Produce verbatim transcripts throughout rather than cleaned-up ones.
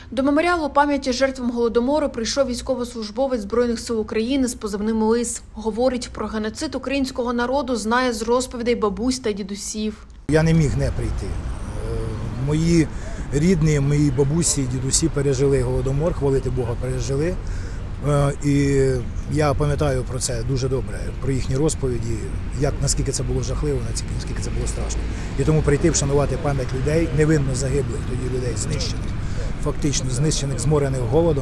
До меморіалу пам'яті жертвам Голодомору прийшов військовослужбовець Збройних сил України з позивним «Лис». Говорить, про геноцид українського народу знає з розповідей бабусь та дідусів. Я не міг не прийти. Мої рідні, мої бабусі і дідусі пережили Голодомор, хвалити Бога, пережили. І я пам'ятаю про це дуже добре, про їхні розповіді, як, наскільки це було жахливо, наскільки це було страшно. І тому прийти, вшанувати пам'ять людей, невинно загиблих тоді людей, знищених, фактично знищених, зморених голодом,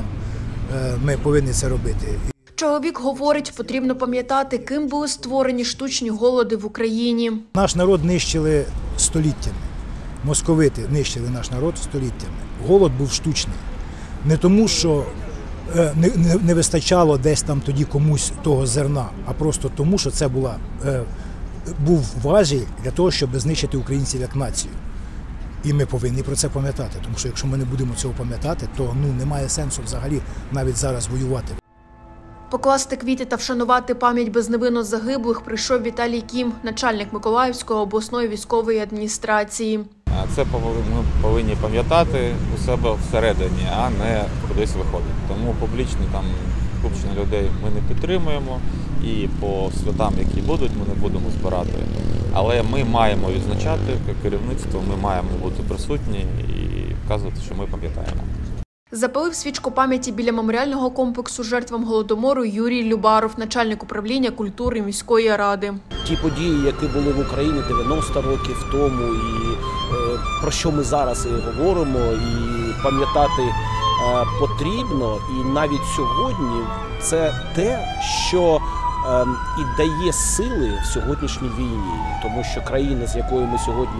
ми повинні це робити. Чоловік говорить, потрібно пам'ятати, ким були створені штучні голоди в Україні. Наш народ нищили століттями, московити нищили наш народ століттями. Голод був штучний. Не тому, що Не, не, не вистачало десь там тоді комусь того зерна, а просто тому, що це була, е, був важіль для того, щоб знищити українців як націю. І ми повинні про це пам'ятати, тому що якщо ми не будемо цього пам'ятати, то ну, немає сенсу взагалі навіть зараз воювати. Покласти квіти та вшанувати пам'ять безневинно загиблих прийшов Віталій Кім, начальник Миколаївської обласної військової адміністрації. Це ми повинні пам'ятати у себе всередині, а не кудись виходити. Тому публічно там скупчення людей ми не підтримуємо і по святам, які будуть, ми не будемо збирати. Але ми маємо відзначати, як керівництво, ми маємо бути присутні і вказувати, що ми пам'ятаємо. Запалив свічку пам'яті біля меморіального комплексу жертвам Голодомору Юрій Любаров, начальник управління культури міської ради. Ті події, які були в Україні дев'яносто років тому, і е, про що ми зараз і говоримо, і пам'ятати е, потрібно. І навіть сьогодні це те, що е, і дає сили в сьогоднішній війні. Тому що країна, з якою ми сьогодні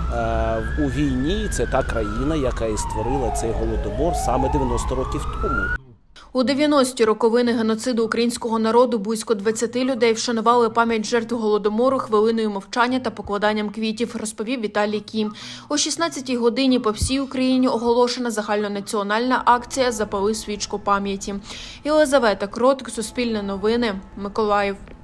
у війні, це та країна, яка і створила цей Голодомор саме дев'яносто років тому. У дев'яності роковини геноциду українського народу близько двадцяти людей вшанували пам'ять жертв Голодомору хвилиною мовчання та покладанням квітів, розповів Віталій Кім. О шістнадцятій годині по всій Україні оголошена загальнонаціональна акція «Запали свічку пам'яті». Єлизавета Кротик, Суспільне новини, Миколаїв.